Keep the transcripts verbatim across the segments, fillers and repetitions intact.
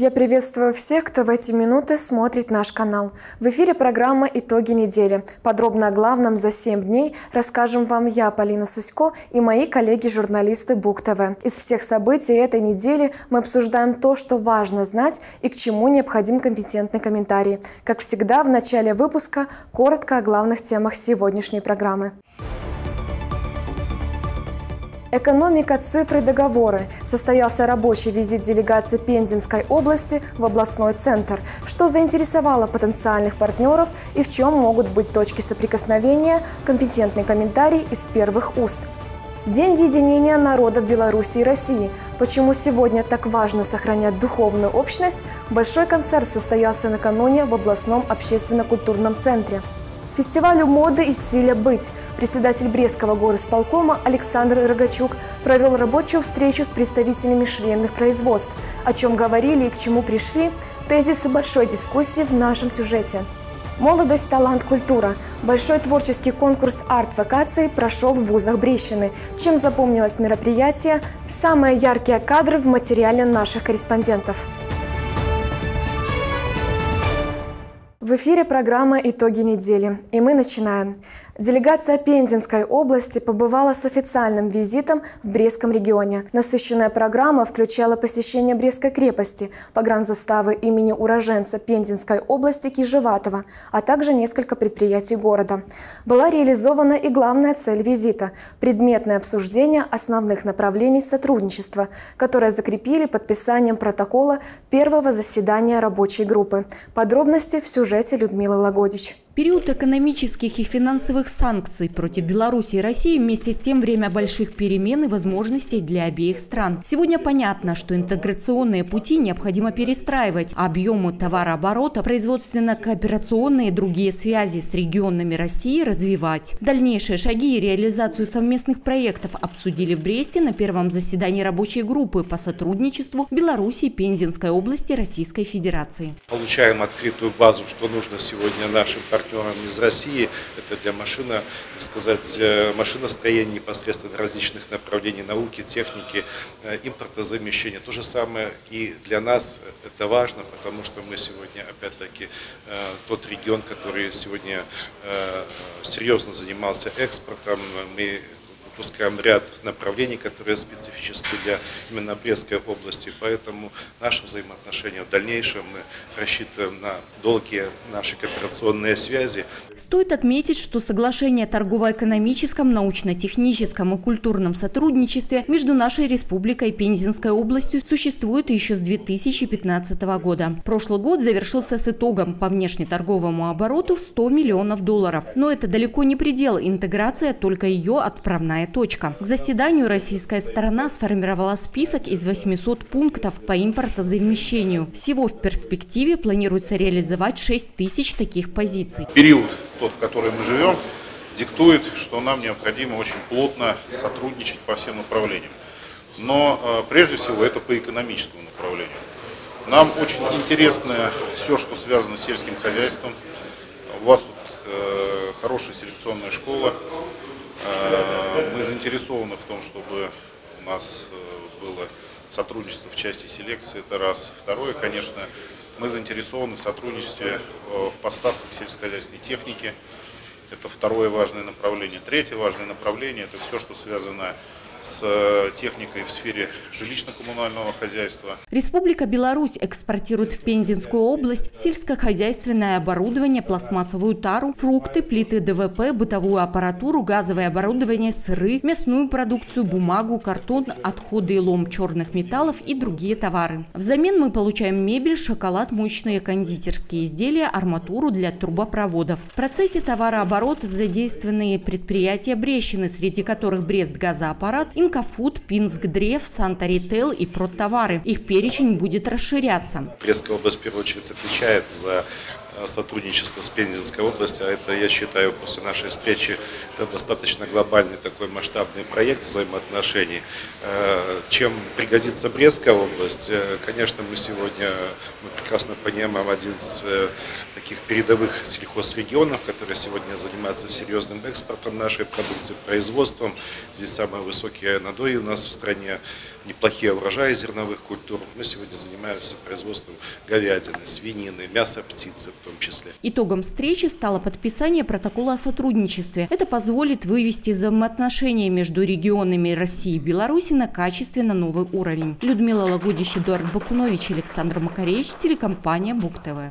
Я приветствую всех, кто в эти минуты смотрит наш канал. В эфире программа «Итоги недели». Подробно о главном за семь дней расскажем вам я, Полина Сусько, и мои коллеги-журналисты БУК-ТВ. Из всех событий этой недели мы обсуждаем то, что важно знать и к чему необходим компетентный комментарий. Как всегда, в начале выпуска коротко о главных темах сегодняшней программы. Экономика, цифры, договоры. Состоялся рабочий визит делегации Пензенской области в областной центр. Что заинтересовало потенциальных партнеров и в чем могут быть точки соприкосновения? Компетентный комментарий из первых уст. День единения народов Беларуси и России. Почему сегодня так важно сохранять духовную общность? Большой концерт состоялся накануне в областном общественно-культурном центре. Фестивалю моды и стиля «Быть». Председатель Брестского горисполкома Александр Рогачук провел рабочую встречу с представителями швейных производств. О чем говорили и к чему пришли – тезисы большой дискуссии в нашем сюжете. Молодость, талант, культура. Большой творческий конкурс арт-вокаций прошел в вузах Брестщины. Чем запомнилось мероприятие? Самые яркие кадры в материале наших корреспондентов. В эфире программа «Итоги недели». И мы начинаем. Делегация Пензенской области побывала с официальным визитом в Брестском регионе. Насыщенная программа включала посещение Брестской крепости, погранзаставы имени уроженца Пензенской области Кижеватова, а также несколько предприятий города. Была реализована и главная цель визита – предметное обсуждение основных направлений сотрудничества, которое закрепили подписанием протокола первого заседания рабочей группы. Подробности в сюжете Людмилы Лагодич. Период экономических и финансовых санкций против Беларуси и России вместе с тем время больших перемен и возможностей для обеих стран. Сегодня понятно, что интеграционные пути необходимо перестраивать, а объемы товарооборота, производственно-кооперационные и другие связи с регионами России развивать. Дальнейшие шаги и реализацию совместных проектов обсудили в Бресте на первом заседании рабочей группы по сотрудничеству Беларуси и Пензенской области Российской Федерации. Получаем открытую базу, что нужно сегодня нашим партнерам из России. Это для машина, так сказать, машиностроения непосредственно различных направлений науки, техники, импортозамещения. То же самое и для нас это важно, потому что мы сегодня, опять-таки, тот регион, который сегодня серьезно занимался экспортом, мы выпускаем ряд направлений, которые специфически для именно Брестской области. Поэтому наши взаимоотношения в дальнейшем мы рассчитываем на долгие наши кооперационные связи. Стоит отметить, что соглашение о торгово-экономическом, научно-техническом и культурном сотрудничестве между нашей республикой и Пензенской областью существует еще с две тысячи пятнадцатого года. Прошлый год завершился с итогом по внешнеторговому обороту в сто миллионов долларов. Но это далеко не предел, интеграция только ее отправная точка. К заседанию российская сторона сформировала список из восьмисот пунктов по импортозамещению. Всего в перспективе планируется реализовать шесть тысяч таких позиций. Период, тот, в который мы живем, диктует, что нам необходимо очень плотно сотрудничать по всем направлениям. Но прежде всего это по экономическому направлению. Нам очень интересно все, что связано с сельским хозяйством. У вас тут хорошая селекционная школа. Мы заинтересованы в том, чтобы у нас было сотрудничество в части селекции, это раз. Второе, конечно, мы заинтересованы в сотрудничестве в поставках сельскохозяйственной техники. Это второе важное направление. Третье важное направление – это все, что связано с техникой в сфере жилищно-коммунального хозяйства. Республика Беларусь экспортирует в Пензенскую область сельскохозяйственное оборудование, пластмассовую тару, фрукты, плиты ДВП, бытовую аппаратуру, газовое оборудование, сыры, мясную продукцию, бумагу, картон, отходы и лом черных металлов и другие товары. Взамен мы получаем мебель, шоколад, мучные кондитерские изделия, арматуру для трубопроводов. В процессе товарооборота задействованы предприятия Брестщины, среди которых Брест-газоаппарат, Инкофуд, Пинск-Древ, Санта-Ритейл и Продтовары. Их перечень будет расширяться. Брестская область в первую очередь отвечает за сотрудничество с Пензенской областью, а это, я считаю, после нашей встречи это достаточно глобальный такой масштабный проект взаимоотношений. Чем пригодится Брестская область? Конечно, мы сегодня мы прекрасно понимаем один из таких передовых сельхозрегионов, которые сегодня занимаются серьезным экспортом нашей продукции, производством. Здесь самые высокие надои у нас в стране, неплохие урожаи зерновых культур. Мы сегодня занимаемся производством говядины, свинины, мяса птицы в том числе. Итогом встречи стало подписание протокола о сотрудничестве. Это позволит вывести взаимоотношения между регионами России и Беларуси на качественно новый уровень. Людмила Лагудич, Эдуард Бакунович, Александр Макаревич, телекомпания Бук ТВ.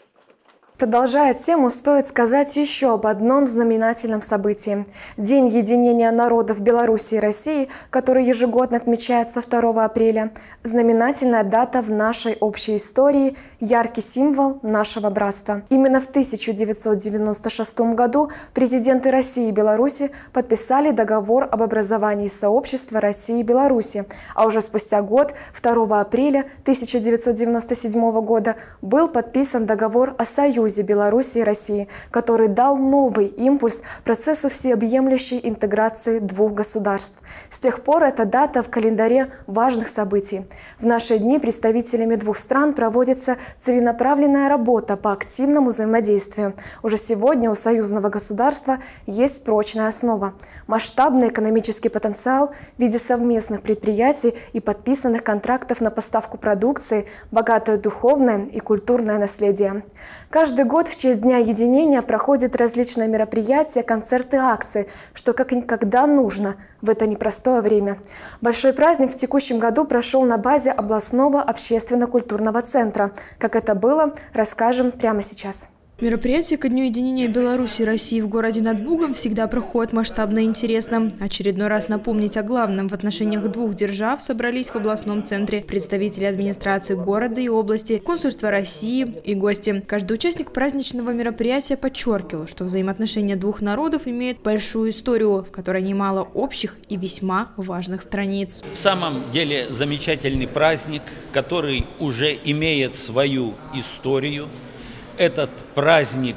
Продолжая тему, стоит сказать еще об одном знаменательном событии. День единения народов Беларуси и России, который ежегодно отмечается второго апреля. Знаменательная дата в нашей общей истории, яркий символ нашего братства. Именно в тысяча девятьсот девяносто шестом году президенты России и Беларуси подписали договор об образовании сообщества России и Беларуси, а уже спустя год, второго апреля тысяча девятьсот девяносто седьмого года, был подписан договор о союзе Беларуси и России, который дал новый импульс процессу всеобъемлющей интеграции двух государств. С тех пор эта дата в календаре важных событий. В наши дни представителями двух стран проводится целенаправленная работа по активному взаимодействию. Уже сегодня у союзного государства есть прочная основа. Масштабный экономический потенциал в виде совместных предприятий и подписанных контрактов на поставку продукции, богатое духовное и культурное наследие. Каждый год в честь Дня единения проходят различные мероприятия, концерты, акции, что как никогда нужно в это непростое время. Большой праздник в текущем году прошел на базе областного общественно-культурного центра. Как это было, расскажем прямо сейчас. Мероприятие ко Дню единения Беларуси и России в городе над Бугом всегда проходит масштабно и интересно. Очередной раз напомнить о главном в отношениях двух держав собрались в областном центре представители администрации города и области, консульства России и гости. Каждый участник праздничного мероприятия подчеркивал, что взаимоотношения двух народов имеют большую историю, в которой немало общих и весьма важных страниц. В самом деле замечательный праздник, который уже имеет свою историю. Этот праздник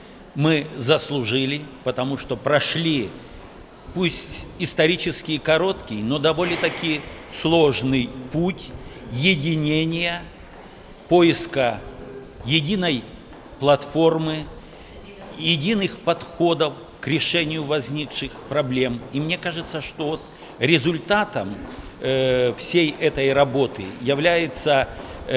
мы заслужили, потому что прошли, пусть исторически короткий, но довольно-таки сложный путь единения, поиска единой платформы, единых подходов к решению возникших проблем. И мне кажется, что вот результатом э, всей этой работы является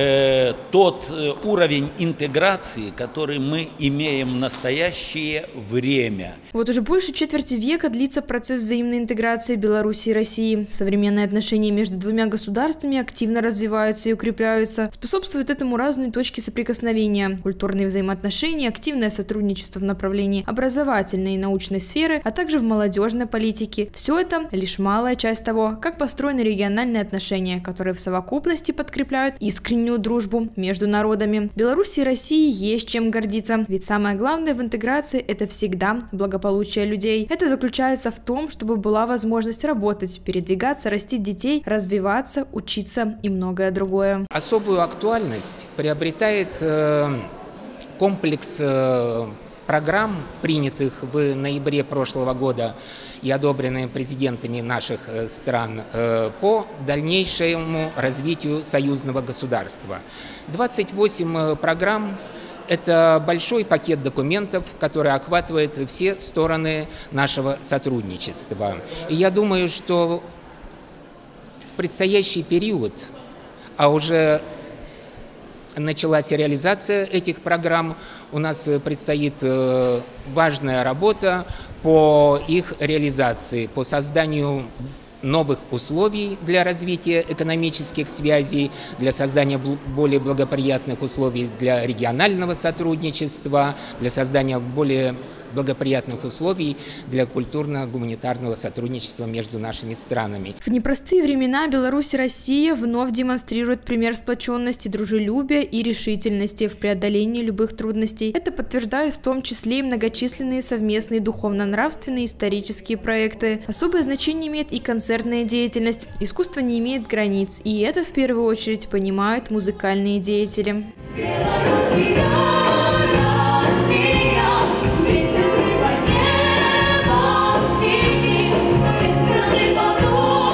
тот уровень интеграции, который мы имеем в настоящее время. Вот уже больше четверти века длится процесс взаимной интеграции Беларуси и России. Современные отношения между двумя государствами активно развиваются и укрепляются. Способствуют этому разные точки соприкосновения: культурные взаимоотношения, активное сотрудничество в направлении образовательной и научной сферы, а также в молодежной политике. Все это лишь малая часть того, как построены региональные отношения, которые в совокупности подкрепляют искреннюю дружбу между народами. Беларуси и России есть чем гордиться, ведь самое главное в интеграции – это всегда благополучие людей. Это заключается в том, чтобы была возможность работать, передвигаться, растить детей, развиваться, учиться и многое другое. Особую актуальность приобретает э, комплекс э, программ, принятых в ноябре прошлого года и одобренные президентами наших стран по дальнейшему развитию союзного государства. двадцать восемь программ – это большой пакет документов, который охватывает все стороны нашего сотрудничества. И я думаю, что в предстоящий период, а уже началась реализация этих программ, у нас предстоит важная работа по их реализации, по созданию новых условий для развития экономических связей, для создания более благоприятных условий для регионального сотрудничества, для создания более благоприятных условий для культурно-гуманитарного сотрудничества между нашими странами. В непростые времена Беларусь и Россия вновь демонстрируют пример сплоченности, дружелюбия и решительности в преодолении любых трудностей. Это подтверждают в том числе и многочисленные совместные духовно-нравственные исторические проекты. Особое значение имеет и концертная деятельность. Искусство не имеет границ, и это в первую очередь понимают музыкальные деятели.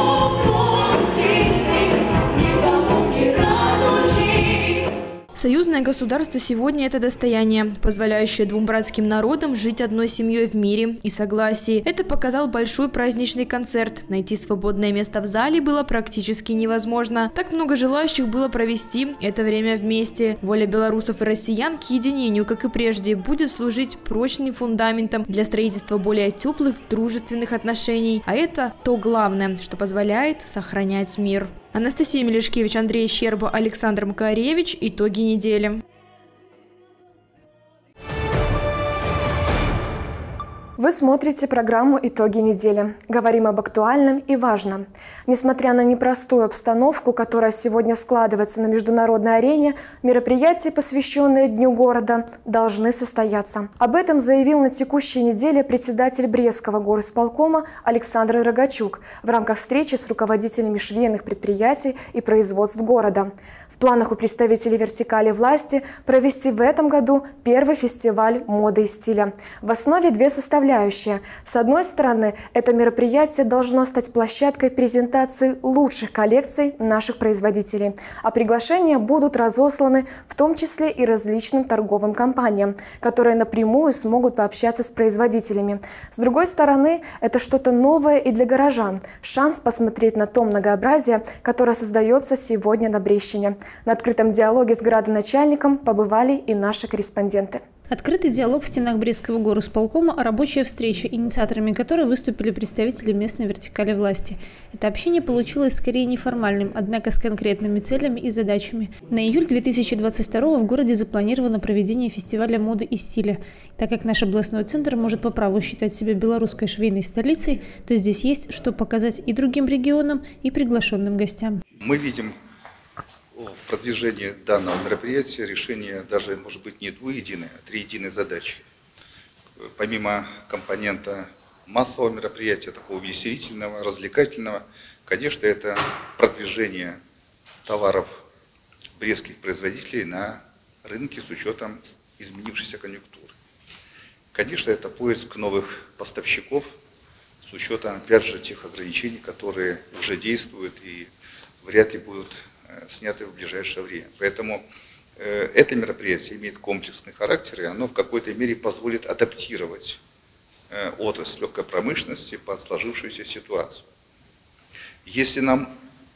Союзное Союзное государство сегодня – это достояние, позволяющее двум братским народам жить одной семьей в мире и согласии. Это показал большой праздничный концерт. Найти свободное место в зале было практически невозможно. Так много желающих было провести это время вместе. Воля белорусов и россиян к единению, как и прежде, будет служить прочным фундаментом для строительства более теплых, дружественных отношений. А это то главное, что позволяет сохранять мир. Анастасия Мелешкевич, Андрей Щерба, Александр Макаревич. Итоги недели. Вы смотрите программу «Итоги недели». Говорим об актуальном и важном. Несмотря на непростую обстановку, которая сегодня складывается на международной арене, мероприятия, посвященные Дню города, должны состояться. Об этом заявил на текущей неделе председатель Брестского горисполкома Александр Рогачук в рамках встречи с руководителями швейных предприятий и производств города. В планах у представителей вертикали власти провести в этом году первый фестиваль моды и стиля. В основе две составляющие. С одной стороны, это мероприятие должно стать площадкой презентации лучших коллекций наших производителей, а приглашения будут разосланы в том числе и различным торговым компаниям, которые напрямую смогут пообщаться с производителями. С другой стороны, это что-то новое и для горожан, шанс посмотреть на то многообразие, которое создается сегодня на Брестщине. На открытом диалоге с градоначальником побывали и наши корреспонденты. Открытый диалог в стенах Брестского горисполкома, а рабочая встреча, инициаторами которой выступили представители местной вертикали власти. Это общение получилось скорее неформальным, однако с конкретными целями и задачами. На июль две тысячи двадцать второго в городе запланировано проведение фестиваля моды и стиля. Так как наш областной центр может по праву считать себя белорусской швейной столицей, то здесь есть что показать и другим регионам, и приглашенным гостям. Мы видим в продвижении данного мероприятия решение даже, может быть, не двуединой, а триединой задачи. Помимо компонента массового мероприятия, такого веселительного, развлекательного, конечно, это продвижение товаров брестских производителей на рынке с учетом изменившейся конъюнктуры. Конечно, это поиск новых поставщиков с учетом, опять же, тех ограничений, которые уже действуют и вряд ли будут сняты в ближайшее время. Поэтому э, это мероприятие имеет комплексный характер, и оно в какой-то мере позволит адаптировать э, отрасль легкой промышленности под сложившуюся ситуацию. Если нам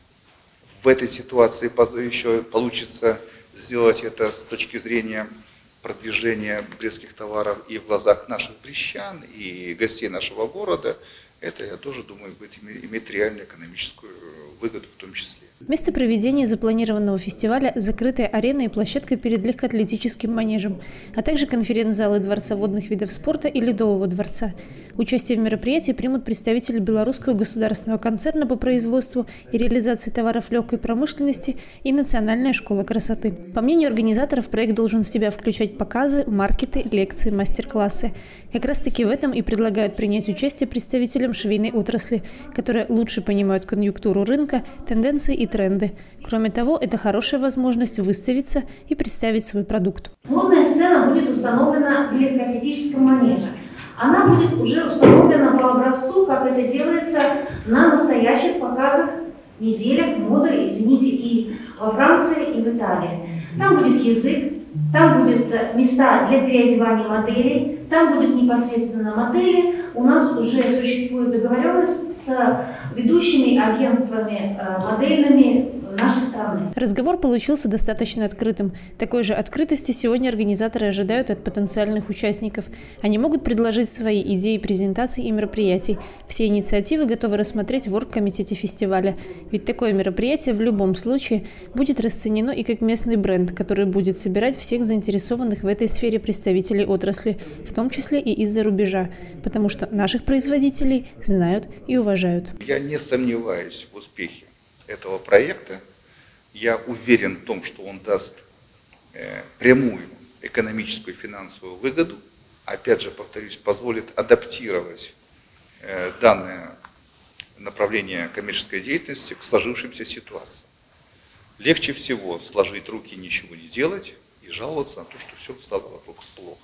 в этой ситуации еще получится сделать это с точки зрения продвижения брестских товаров и в глазах наших брестчан, и гостей нашего города, это, я тоже думаю, будет иметь реальную экономическую выгоду в том числе. Место проведения запланированного фестиваля – закрытая арена и площадка перед легкоатлетическим манежем, а также конференц-залы Дворца водных видов спорта и Ледового дворца. Участие в мероприятии примут представители Белорусского государственного концерна по производству и реализации товаров легкой промышленности и Национальная школа красоты. По мнению организаторов, проект должен в себя включать показы, маркеты, лекции, мастер-классы. Как раз-таки в этом и предлагают принять участие представителям швейной отрасли, которые лучше понимают конъюнктуру рынка, тенденции и тренды. Кроме того, это хорошая возможность выставиться и представить свой продукт. Модная сцена будет установлена в легкоатлетическом манеже. Она будет уже установлена по образцу, как это делается на настоящих показах, неделях моды, извините, и во Франции, и в Италии. Там будет язык, там будут места для переодевания моделей, там будут непосредственно модели. У нас уже существует договоренность с ведущими агентствами модельными нашей страны. Разговор получился достаточно открытым. Такой же открытости сегодня организаторы ожидают от потенциальных участников. Они могут предложить свои идеи презентаций и мероприятий. Все инициативы готовы рассмотреть в оргкомитете фестиваля. Ведь такое мероприятие в любом случае будет расценено и как местный бренд, который будет собирать всех заинтересованных в этой сфере представителей отрасли, в том числе и из-за рубежа, потому что наших производителей знают и уважают. Я не сомневаюсь в успехе этого проекта. Я уверен в том, что он даст э, прямую экономическую и финансовую выгоду. Опять же, повторюсь, позволит адаптировать э, данное направление коммерческой деятельности к сложившимся ситуациям. Легче всего сложить руки, ничего не делать и жаловаться на то, что все стало вокруг плохо.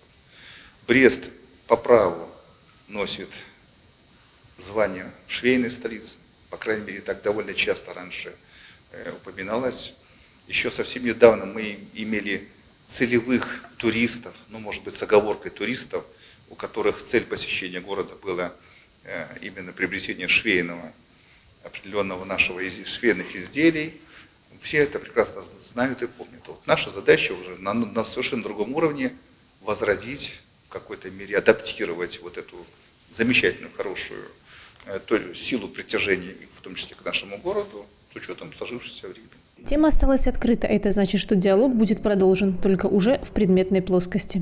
Брест по праву носит звание швейной столицы. По крайней мере, так довольно часто раньше э, упоминалось. Еще совсем недавно мы имели целевых туристов, ну, может быть, с оговоркой туристов, у которых цель посещения города была именно приобретение швейного, определенного нашего швейных изделий. Все это прекрасно знают и помнят. Вот наша задача уже на, на совершенно другом уровне возродить, в какой-то мере адаптировать вот эту замечательную, хорошую э, силу притяжения, в том числе к нашему городу, с учетом сложившегося времени. Тема осталась открыта, это значит, что диалог будет продолжен, только уже в предметной плоскости.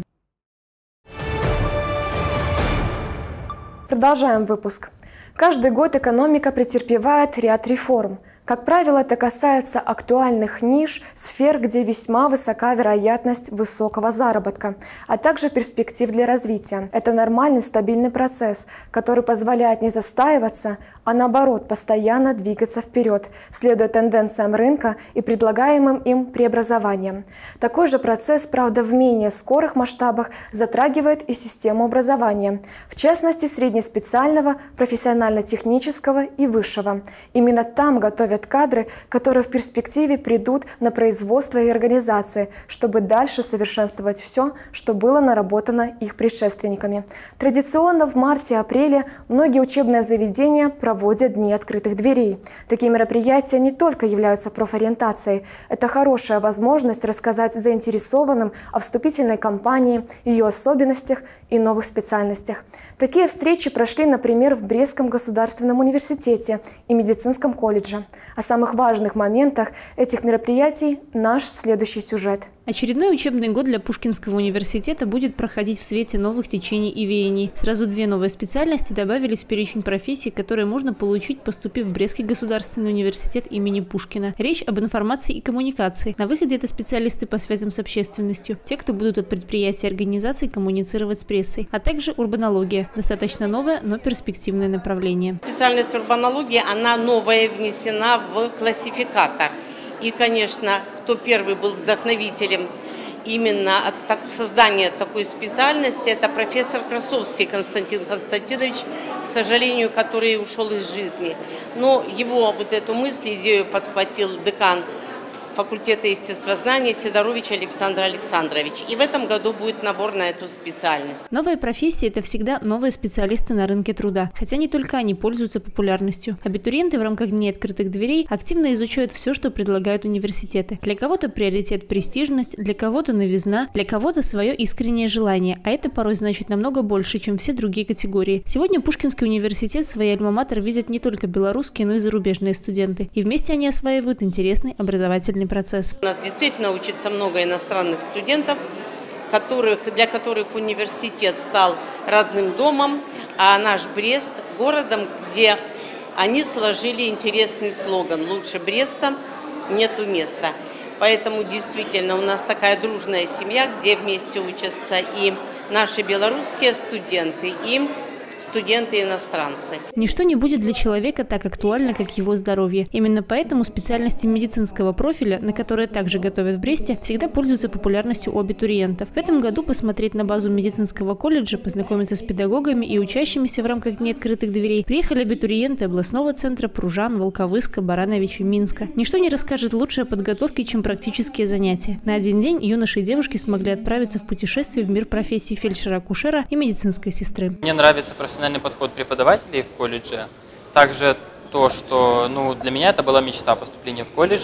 Продолжаем выпуск. Каждый год экономика претерпевает ряд реформ. Как правило, это касается актуальных ниш, сфер, где весьма высока вероятность высокого заработка, а также перспектив для развития. Это нормальный стабильный процесс, который позволяет не застаиваться, а наоборот постоянно двигаться вперед, следуя тенденциям рынка и предлагаемым им преобразованиям. Такой же процесс, правда, в менее скорых масштабах затрагивает и систему образования, в частности среднеспециального, профессионально-технического и высшего. Именно там готовят кадры, которые в перспективе придут на производство и организации, чтобы дальше совершенствовать все, что было наработано их предшественниками. Традиционно в марте-апреле многие учебные заведения проводят Дни открытых дверей. Такие мероприятия не только являются профориентацией, это хорошая возможность рассказать заинтересованным о вступительной кампании, ее особенностях и новых специальностях. Такие встречи прошли, например, в Брестском государственном университете и медицинском колледже. О самых важных моментах этих мероприятий наш следующий сюжет. Очередной учебный год для Пушкинского университета будет проходить в свете новых течений и веяний. Сразу две новые специальности добавились в перечень профессий, которые можно получить, поступив в Брестский государственный университет имени Пушкина. Речь об информации и коммуникации. На выходе это специалисты по связям с общественностью, те, кто будут от предприятий и организаций коммуницировать с прессой, а также урбанология. Достаточно новое, но перспективное направление. Специальность урбанологии, она новая, внесена в классификатор. И, конечно, кто первый был вдохновителем именно от создания такой специальности, это профессор Красовский Константин Константинович, к сожалению, который ушел из жизни. Но его вот эту мысль, идею подхватил декан факультета естествознания Сидорович Александр Александрович. И в этом году будет набор на эту специальность. Новая профессия – это всегда новые специалисты на рынке труда. Хотя не только они пользуются популярностью. Абитуриенты в рамках Дней открытых дверей активно изучают все, что предлагают университеты. Для кого-то приоритет престижность, для кого-то новизна, для кого-то свое искреннее желание. А это порой значит намного больше, чем все другие категории. Сегодня Пушкинский университет свои альма-матер видят не только белорусские, но и зарубежные студенты. И вместе они осваивают интересный образовательный процесс. У нас действительно учится много иностранных студентов, которых, для которых университет стал родным домом, а наш Брест – городом, где они сложили интересный слоган «Лучше Бреста нету места». Поэтому действительно у нас такая дружная семья, где вместе учатся и наши белорусские студенты, и студенты-иностранцы. Ничто не будет для человека так актуально, как его здоровье. Именно поэтому специальности медицинского профиля, на которые также готовят в Бресте, всегда пользуются популярностью у абитуриентов. В этом году посмотреть на базу медицинского колледжа, познакомиться с педагогами и учащимися в рамках Дней открытых дверей приехали абитуриенты областного центра Пружан, Волковыска, Барановича, Минска. Ничто не расскажет лучше о подготовке, чем практические занятия. На один день юноши и девушки смогли отправиться в путешествие в мир профессий фельдшера-акушера и медицинской сестры. Мне нравится профессиональный подход преподавателей в колледже. Также то, что ну, для меня это была мечта поступления в колледж,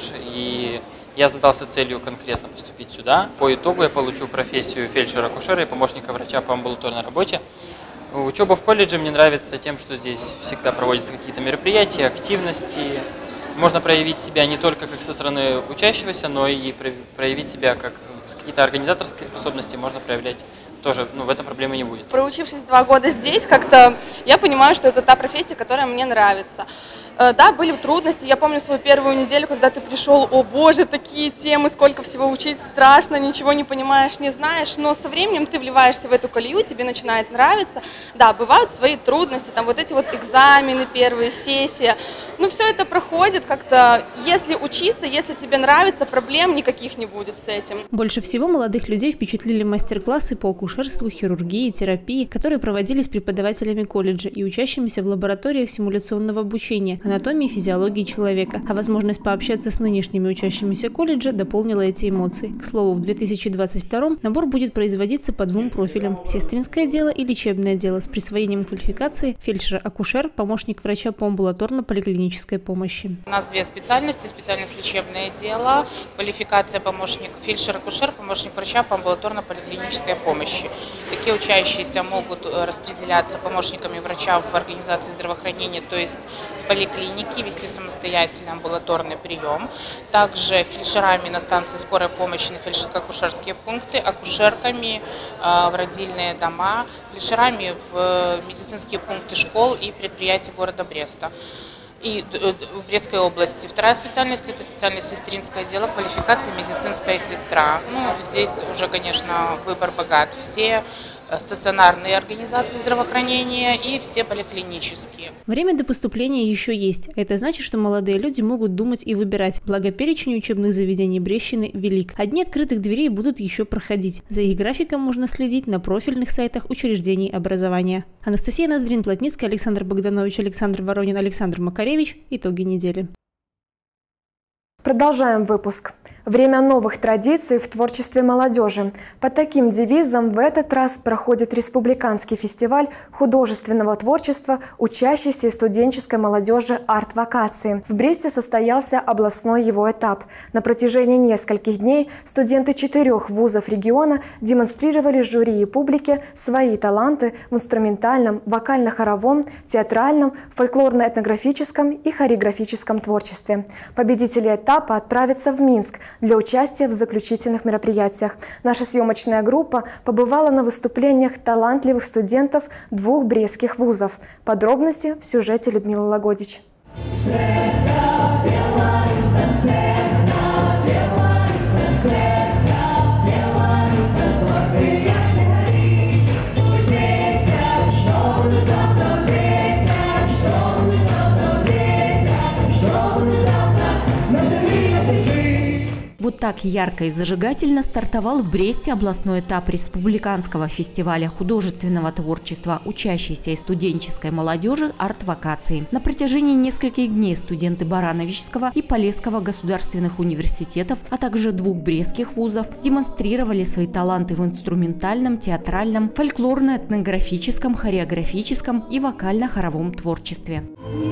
и я задался целью конкретно поступить сюда. По итогу я получу профессию фельдшера-акушера и помощника врача по амбулаторной работе. Учеба в колледже мне нравится тем, что здесь всегда проводятся какие-то мероприятия, активности. Можно проявить себя не только как со стороны учащегося, но и проявить себя как какие-то организаторские способности можно проявлять. Тоже, ну, в этом проблемы не будет. Проучившись два года здесь, как-то я понимаю, что это та профессия, которая мне нравится. Да, были трудности. Я помню свою первую неделю, когда ты пришел, о боже, такие темы, сколько всего учить, страшно, ничего не понимаешь, не знаешь. Но со временем ты вливаешься в эту колею, тебе начинает нравиться. Да, бывают свои трудности, там вот эти вот экзамены, первые сессии. Ну, все это проходит как-то, если учиться, если тебе нравится, проблем никаких не будет с этим. Больше всего молодых людей впечатлили мастер-классы по акушерству, хирургии, терапии, которые проводились преподавателями колледжа и учащимися в лабораториях симуляционного обучения, анатомии и физиологии человека. А возможность пообщаться с нынешними учащимися колледжа дополнила эти эмоции. К слову, в две тысячи двадцать втором набор будет производиться по двум профилям – сестринское дело и лечебное дело с присвоением квалификации фельдшер-акушер, помощник врача по амбулаторно-поликлинической помощи. У нас две специальности. Специальность лечебное дело, квалификация помощник фельдшер-акушер, помощник врача по амбулаторно-поликлинической помощи. Такие учащиеся могут распределяться помощниками врача в организации здравоохранения, то есть в поликлинике, вести самостоятельно амбулаторный прием. Также фельдшерами на станции скорой помощи на фельдшерско-акушерские пункты, акушерками в родильные дома, фельдшерами в медицинские пункты школ и предприятий города Бреста и в Брестской области. Вторая специальность – это специальность сестринское дело, квалификация медицинская сестра. Ну, здесь уже, конечно, выбор богат. Все стационарные организации здравоохранения и все поликлинические. Время до поступления еще есть. Это значит, что молодые люди могут думать и выбирать. Благо, перечень учебных заведений Брестщины велик. Одни открытых дверей будут еще проходить. За их графиком можно следить на профильных сайтах учреждений образования. Анастасия Ноздрин-Плотницкая, Александр Богданович, Александр Воронин, Александр Макаревич. Итоги недели. Продолжаем выпуск. Время новых традиций в творчестве молодежи. Под таким девизом в этот раз проходит республиканский фестиваль художественного творчества учащейся и студенческой молодежи «Арт-вакации». В Бресте состоялся областной его этап. На протяжении нескольких дней студенты четырех вузов региона демонстрировали жюри и публике свои таланты в инструментальном, вокально-хоровом, театральном, фольклорно-этнографическом и хореографическом творчестве. Победители этапа отправятся в Минск для участия в заключительных мероприятиях. Наша съемочная группа побывала на выступлениях талантливых студентов двух брестских вузов. Подробности в сюжете Людмилы Лагодич. Вот так ярко и зажигательно стартовал в Бресте областной этап республиканского фестиваля художественного творчества учащейся и студенческой молодежи «Арт-вакации». На протяжении нескольких дней студенты Барановичского и Полесского государственных университетов, а также двух брестских вузов демонстрировали свои таланты в инструментальном, театральном, фольклорно-этнографическом, хореографическом и вокально-хоровом творчестве.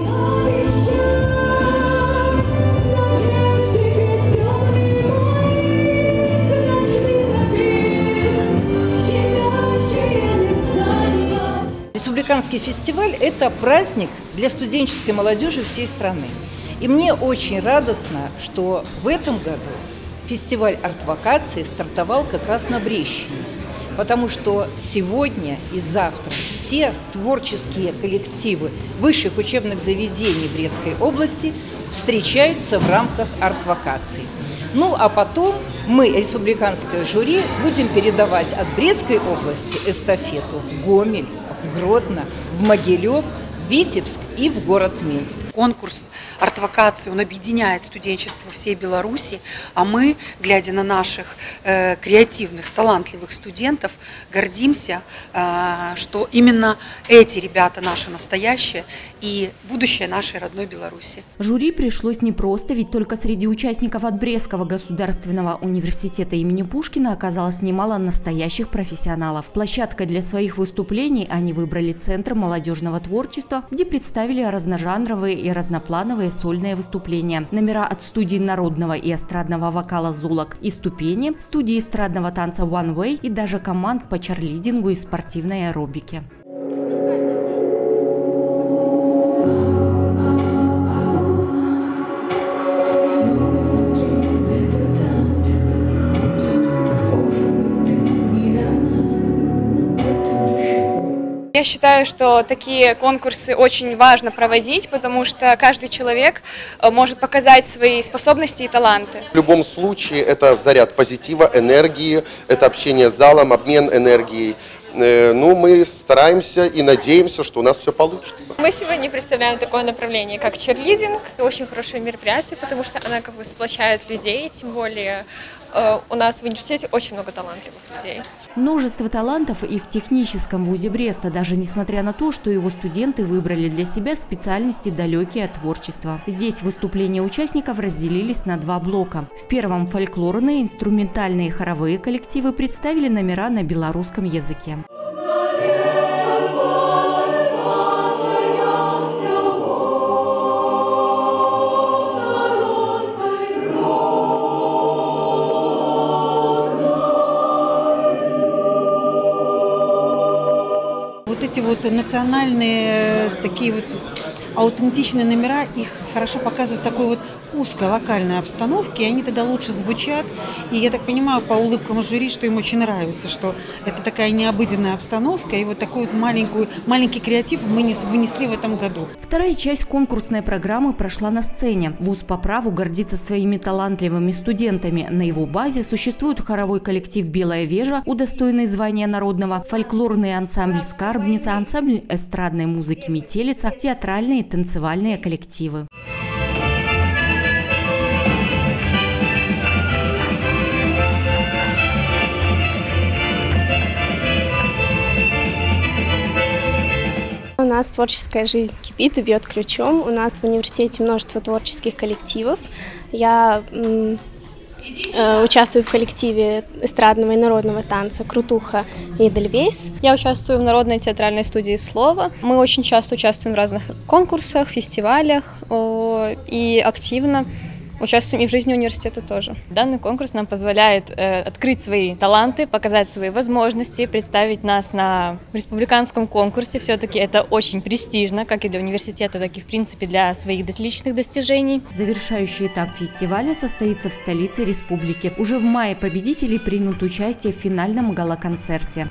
Республиканский фестиваль – это праздник для студенческой молодежи всей страны. И мне очень радостно, что в этом году фестиваль «Арт-вакации» стартовал как раз на Брестщине. Потому что сегодня и завтра все творческие коллективы высших учебных заведений Брестской области встречаются в рамках «Арт-вакаций». Ну а потом мы, республиканское жюри, будем передавать от Брестской области эстафету в Гомель, в Гродно, в Могилев, в Витебск и в город Минск. Конкурс «Арт-вакации», он объединяет студенчество всей Беларуси, а мы, глядя на наших э, креативных, талантливых студентов, гордимся, э, что именно эти ребята наши настоящие и будущее нашей родной Беларуси. Жюри пришлось непросто, ведь только среди участников от Брестского государственного университета имени Пушкина оказалось немало настоящих профессионалов. Площадкой для своих выступлений они выбрали Центр молодежного творчества, где представили разножанровые и разноплановые сольные выступления. Номера от студии народного и эстрадного вокала «Золок» и «Ступени», студии эстрадного танца «One Way» и даже команд по черлидингу и спортивной аэробике. Я считаю, что такие конкурсы очень важно проводить, потому что каждый человек может показать свои способности и таланты. В любом случае это заряд позитива, энергии, это общение с залом, обмен энергией. ну, мы стараемся и надеемся, что у нас все получится. Мы сегодня представляем такое направление, как черлидинг. Очень хорошее мероприятие, потому что она как бы сплочает людей, тем более э, у нас в университете очень много талантливых людей. Множество талантов и в техническом вузе Бреста, даже несмотря на то, что его студенты выбрали для себя специальности, далекие от творчества. Здесь выступления участников разделились на два блока. В первом фольклорные, инструментальные хоровые коллективы представили номера на белорусском языке. Вот эти вот национальные такие вот аутентичные номера, их хорошо показывают в такой вот узкой локальной обстановке, и они тогда лучше звучат. И я так понимаю по улыбкам жюри, что им очень нравится, что это такая необыденная обстановка, и вот такой вот маленькую, маленький креатив мы вынесли в этом году. Вторая часть конкурсной программы прошла на сцене. Вуз по праву гордится своими талантливыми студентами. На его базе существует хоровой коллектив «Белая вежа», удостоенный звания народного, фольклорный ансамбль «Скарбница», ансамбль эстрадной музыки «Метелица», театральные и танцевальные коллективы. У нас творческая жизнь кипит и бьет ключом. У нас в университете множество творческих коллективов. Я м, э, участвую в коллективе эстрадного и народного танца «Крутуха» и «Эдельвейс». Я участвую в народной театральной студии «Слово». Мы очень часто участвуем в разных конкурсах, фестивалях э, и активно участвуем и в жизни университета тоже. Данный конкурс нам позволяет э, открыть свои таланты, показать свои возможности, представить нас на республиканском конкурсе. Все-таки это очень престижно, как и для университета, так и в принципе для своих личных достижений. Завершающий этап фестиваля состоится в столице республики. Уже в мае победители примут участие в финальном гала-концерте.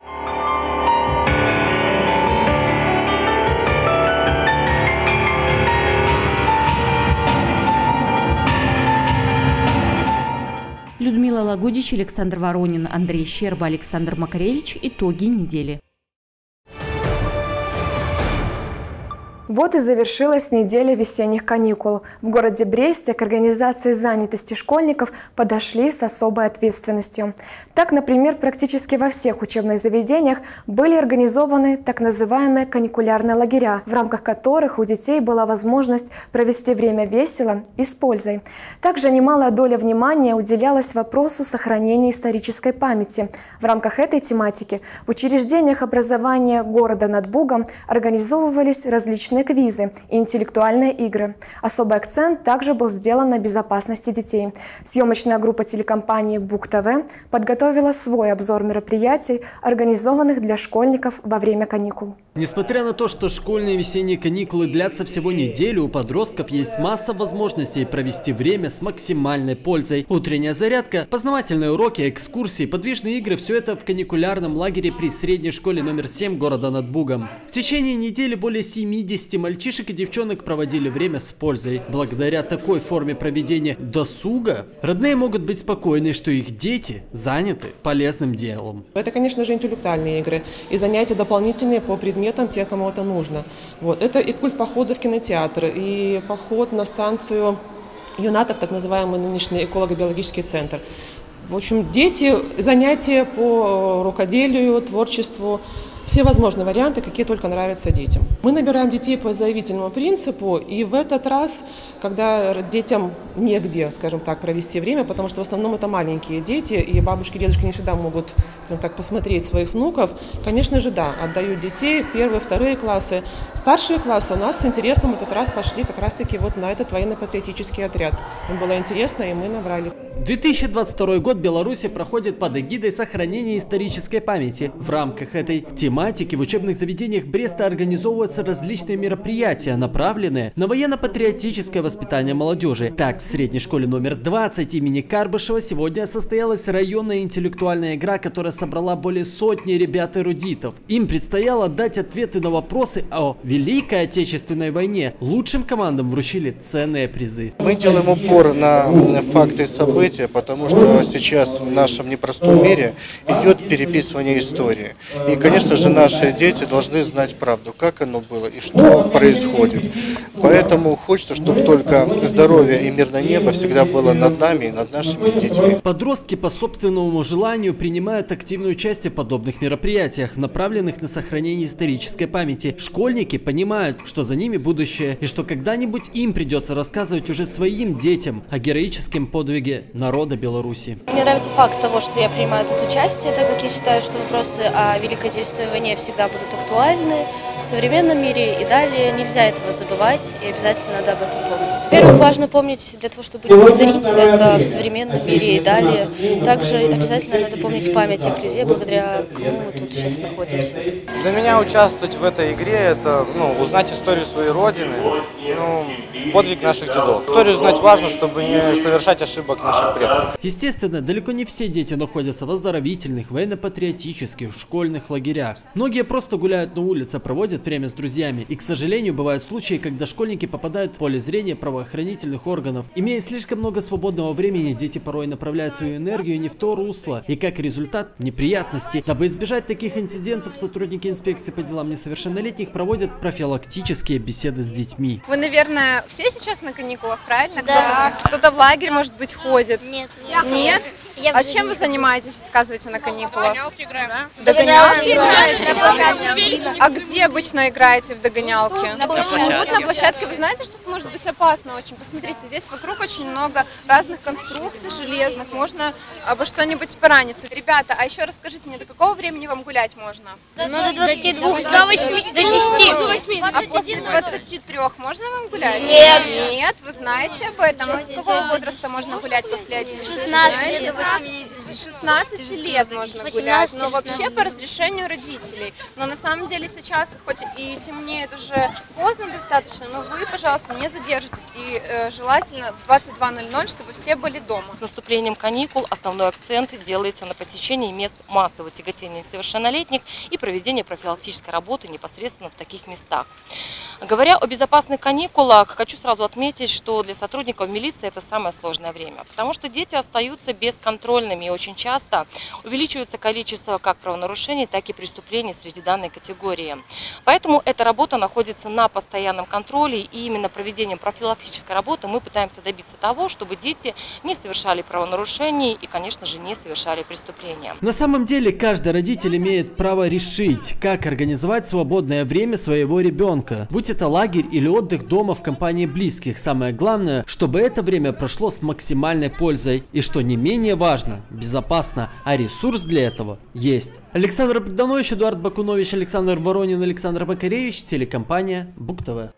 Людмила Лагудич, Александр Воронин, Андрей Щерба, Александр Макаревич. Итоги недели. Вот и завершилась неделя весенних каникул. В городе Бресте к организации занятости школьников подошли с особой ответственностью. Так, например, практически во всех учебных заведениях были организованы так называемые каникулярные лагеря, в рамках которых у детей была возможность провести время весело и с пользой. Также немалая доля внимания уделялась вопросу сохранения исторической памяти. В рамках этой тематики в учреждениях образования города над Бугом организовывались различные квизы и интеллектуальные игры. Особый акцент также был сделан на безопасности детей. Съемочная группа телекомпании Буг-ТВ подготовила свой обзор мероприятий, организованных для школьников во время каникул. Несмотря на то, что школьные весенние каникулы длятся всего неделю, у подростков есть масса возможностей провести время с максимальной пользой. Утренняя зарядка, познавательные уроки, экскурсии, подвижные игры – все это в каникулярном лагере при средней школе номер семь города над Бугом. В течение недели более семидесяти мальчишек и девчонок проводили время с пользой. Благодаря такой форме проведения досуга родные могут быть спокойны, что их дети заняты полезным делом. Это, конечно же, интеллектуальные игры и занятия дополнительные по предметам, те, кому это нужно. Вот. Это и культ похода в кинотеатр, и поход на станцию юнатов, так называемый нынешний эколого-биологический центр. В общем, дети, занятия по рукоделию, творчеству, все возможные варианты, какие только нравятся детям. Мы набираем детей по заявительному принципу, и в этот раз, когда детям негде, скажем так, провести время, потому что в основном это маленькие дети, и бабушки и дедушки не всегда могут, скажем так, посмотреть своих внуков, конечно же, да, отдают детей, первые, вторые классы. Старшие классы у нас с интересом в этот раз пошли как раз-таки вот на этот военно-патриотический отряд. Им было интересно, и мы набрали. две тысячи двадцать второй год в Беларуси проходит под эгидой сохранения исторической памяти. В рамках этой тематики в учебных заведениях Бреста организовываются различные мероприятия, направленные на военно-патриотическое воспитание молодежи. Так, в средней школе номер двадцать имени Карбышева сегодня состоялась районная интеллектуальная игра, которая собрала более сотни ребят-эрудитов. Им предстояло дать ответы на вопросы о Великой Отечественной войне. Лучшим командам вручили ценные призы. Мы делаем упор на факты событий, событие, потому что сейчас в нашем непростом мире идет переписывание истории. И, конечно же, наши дети должны знать правду, как оно было и что происходит. Поэтому хочется, чтобы только здоровье и мирное небо всегда было над нами и над нашими детьми. Подростки по собственному желанию принимают активное участие в подобных мероприятиях, направленных на сохранение исторической памяти. Школьники понимают, что за ними будущее и что когда-нибудь им придется рассказывать уже своим детям о героическом подвиге народа Беларуси. Мне нравится факт того, что я принимаю тут участие, так как я считаю, что вопросы о Великой Отечественной войне всегда будут актуальны в современном мире, и далее нельзя этого забывать, и обязательно надо об этом помнить. Во-первых, важно помнить для того, чтобы не повторить это в современном мире и далее. Также обязательно надо помнить память тех людей, благодаря кому мы тут сейчас находимся. Для меня участвовать в этой игре – это ну, узнать историю своей родины, ну, подвиг наших дедов. Историю знать важно, чтобы не совершать ошибок наших предков. Естественно, далеко не все дети находятся в оздоровительных, военно-патриотических, школьных лагерях. Многие просто гуляют на улице, проводят время с друзьями. И, к сожалению, бывают случаи, когда школьники попадают в поле зрения правоохранительных органов. Имея слишком много свободного времени, дети порой направляют свою энергию не в то русло. И как результат – неприятности. Дабы избежать таких инцидентов, сотрудники инспекции по делам несовершеннолетних проводят профилактические беседы с детьми. Вы, наверное, все сейчас на каникулах, правильно? Да. Кто-то в лагерь, может быть, ходит? Нет. Нет? Я а чем вы занимаетесь, сказываете, на каникулах? Догонялки играем. В догонялки играете? Да. А где обычно играете в догонялки? На площадке. Вот на площадке. Вы знаете, что это может быть опасно очень? Посмотрите, здесь вокруг очень много разных конструкций железных. Можно обо что-нибудь пораниться. Ребята, а еще расскажите мне, до какого времени вам гулять можно? Ну, до двадцати двух, до восьми, до десяти. А после двадцати трёх можно вам гулять? Нет. Нет, вы знаете об этом? А с какого возраста можно гулять после шестнадцати. С шестнадцати лет можно гулять, но вообще по разрешению родителей. Но на самом деле сейчас, хоть и темнеет уже поздно достаточно, но вы, пожалуйста, не задержитесь. И э, желательно в двадцать два ноль ноль, чтобы все были дома. С наступлением каникул основной акцент делается на посещении мест массового тяготения несовершеннолетних и проведении профилактической работы непосредственно в таких местах. Говоря о безопасных каникулах, хочу сразу отметить, что для сотрудников милиции это самое сложное время, потому что дети остаются бесконтрольными и очень часто увеличивается количество как правонарушений, так и преступлений среди данной категории. Поэтому эта работа находится на постоянном контроле, и именно проведением профилактической работы мы пытаемся добиться того, чтобы дети не совершали правонарушений и, конечно же, не совершали преступления. На самом деле, каждый родитель имеет право решить, как организовать свободное время своего ребенка. Будь это лагерь или отдых дома в компании близких. Самое главное, чтобы это время прошло с максимальной пользой. И что не менее важно, безопасно, а ресурс для этого есть. Александр Богданович, Эдуард Бакунович, Александр Воронин, Александр Бакаревич, телекомпания БугТВ.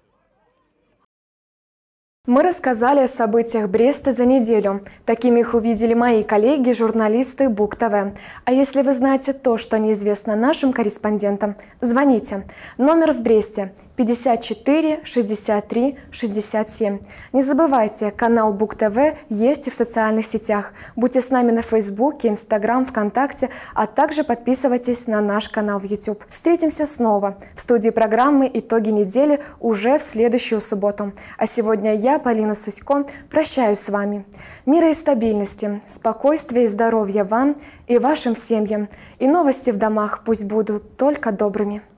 Мы рассказали о событиях Бреста за неделю. Такими их увидели мои коллеги, журналисты БугТВ. А если вы знаете то, что неизвестно нашим корреспондентам, звоните. Номер в Бресте пятьдесят четыре шестьдесят три шестьдесят семь. Не забывайте, канал БугТВ есть и в социальных сетях. Будьте с нами на Фейсбуке, Инстаграм, ВКонтакте, а также подписывайтесь на наш канал в YouTube. Встретимся снова в студии программы «Итоги недели» уже в следующую субботу. А сегодня я, Полина Сусько, прощаюсь с вами. Мира и стабильности, спокойствия и здоровья вам и вашим семьям. И новости в домах пусть будут только добрыми.